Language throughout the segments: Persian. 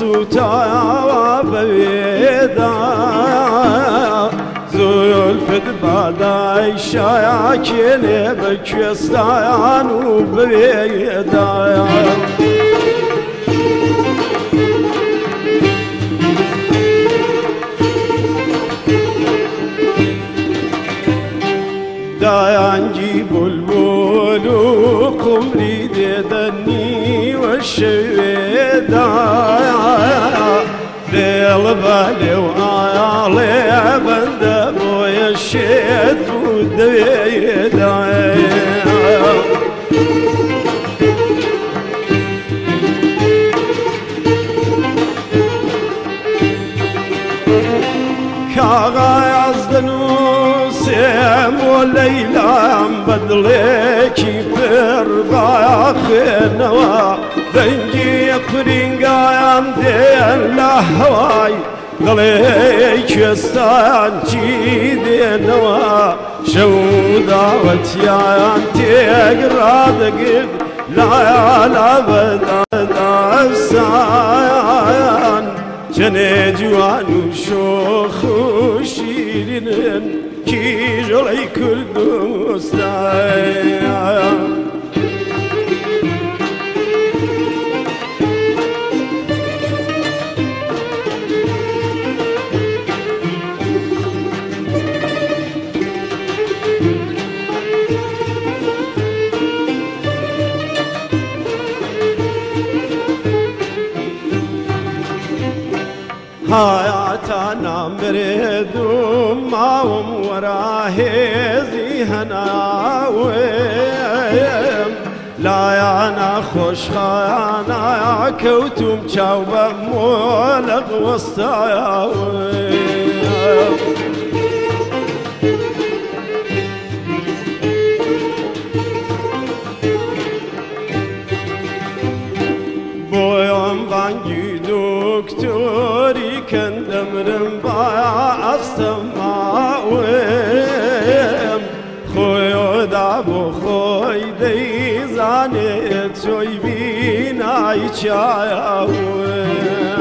سوتا بویدا زلفت بادای شاکینه بکستان و بویدا دايانجي بلبل وقمري ددني والشويدا بالبالي وعالي بند بويا الشيد ودويدا كاغا يزدنو سيم وليلى بدليكي برضا خنوا دنجي قرينغا دين لهواي دليك استان جيدنوا شو دعوتي تقرا دقيق لا بدا السان جني جوان وشوخ وشيرين كي جلي كردو ستايا حياتنا مريد وماهم وراه زيهنا ويم لا يانا خوش خانا كوتم شاوبا مولغ وسطايا ويم بويم بانجي دكتوري كان دمرم باع السماويم خوي دابو خوي دي زاني توي بينا يشاياويم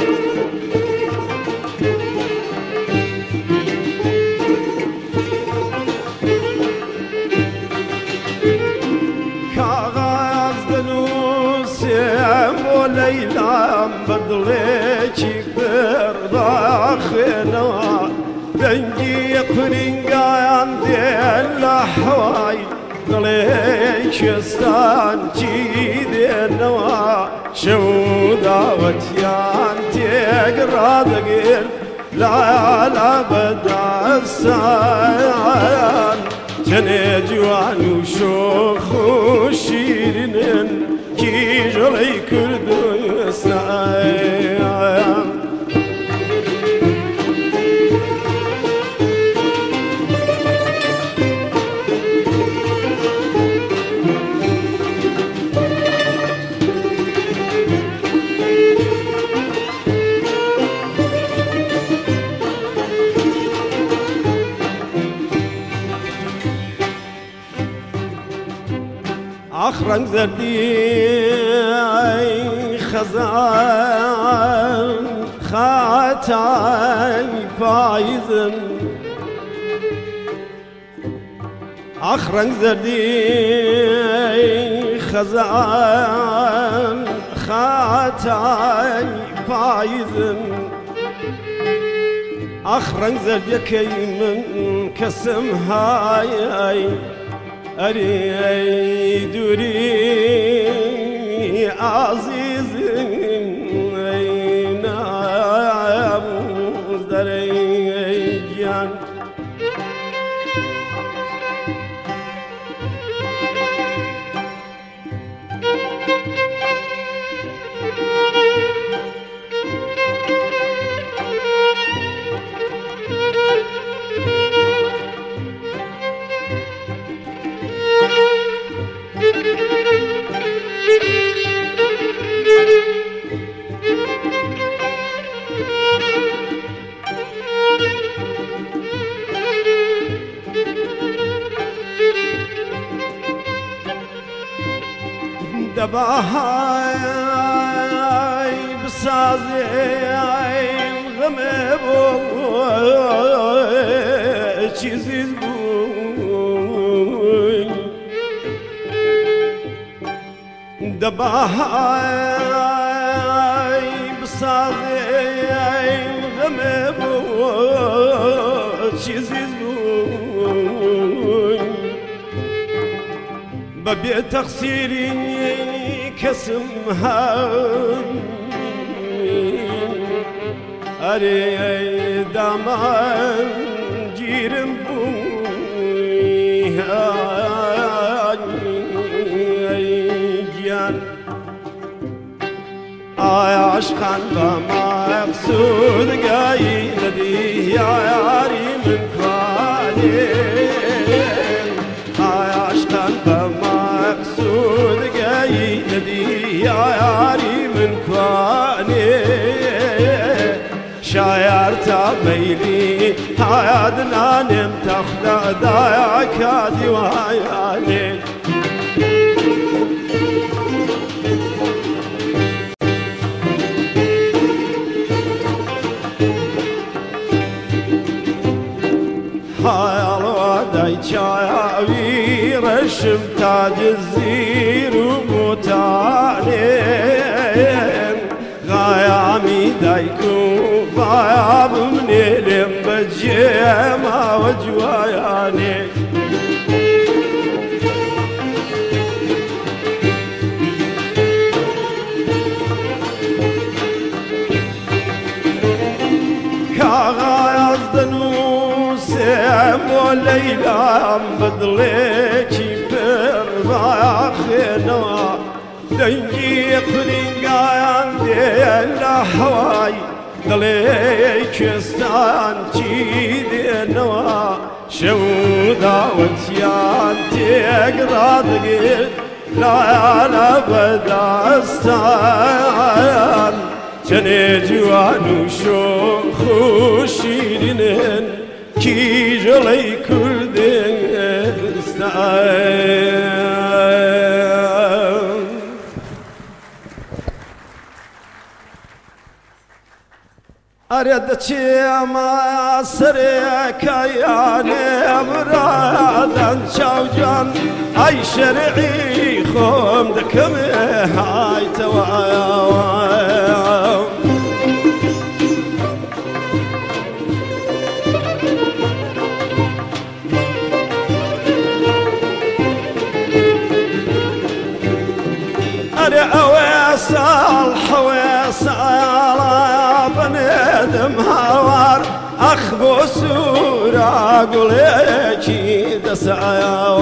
ليلى بدليكي برضا خنوا دنجي قرينغا دين لحواي دليك استان جيدنوا شو دعوتيان تقرا دقير لا بدا السان جني جوان وشوخ وشيرين كي جلي كردو سايا أخرن زردي خزان خاتاي فايزن أخرن زردي خزان خاتاي فايزن أخرن زردي كيمن كسم هاي أري دوري عزيز أين مزدري جان دباهاي بسازیم غمه بود چیزیز بود دباهای بسازیم غمه بود چیزیز بود ببي تقصيري كسمها أري دامان جيرم بويها جيان عشقا بمقصود قايل دي يا ياري من كوالي عشقا بمقصود قايل دي يا ياري من كوالي شاير تابيلي هايادنا نمت اخدا دايا كادي وهايالي هاي الوداي شايا رشم تاج الزير ومتعلم غايامي دايكو غاياب من الم بجيما وجواياني كاغايز دنوسم وليلى بدليكي بربا خينا دنجي قرنقايان ديلا حواي دليك استان جيدي نوا شودا وتيان تقرا دقيق لا انا بدا استان جني جوان وشوخ وشيرين كي جلي كردين استان أردت ما سرك يا نبرادن شوجان أي شرعي خم دكم هاي توايا أنا أويصل حويصل بندم هوار أخبو سورة قليكي دسايا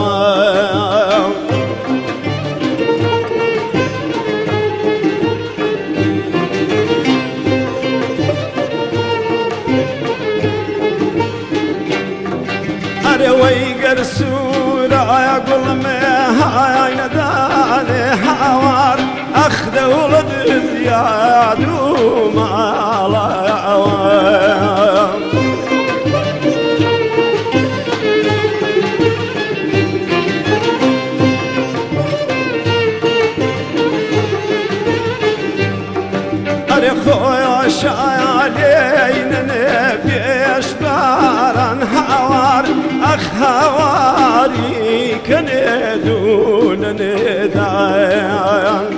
أنا ويقر سورة يقول هاي نداني حوار أخذ ولد زياد وما لا أنا خويا شايلين نبي أشبارا حوار أخ هواري كندون ندايان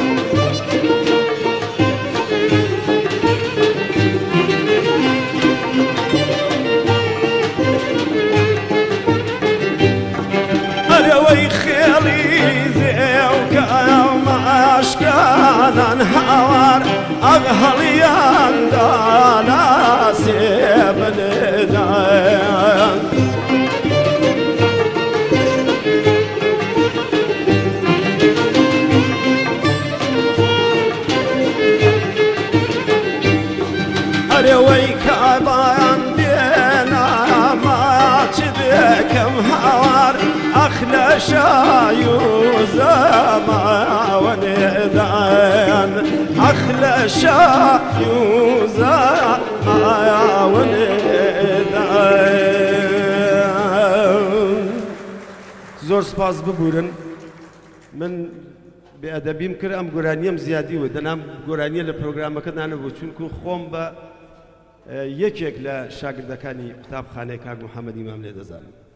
أنا ويخيلي زيوك ما أشكانا حوار أغهليان دانا سيب ندايان أنا ويكا بان دينا ما تبيكم حوار أخلى شايوزا ما وندان أخلى شايوزا ما وندان زور سپاس ببورن من بێئەدەبیم کرد ئەم گۆرانیەم زیادی وە دەنام گۆرانیە لە پرۆگرامەکەتانە بۆ چونکو خۆم بە یەکێک لە شاگردەکانی قوتابخانەی کاک محەممەد ئیمام لێ دەزانم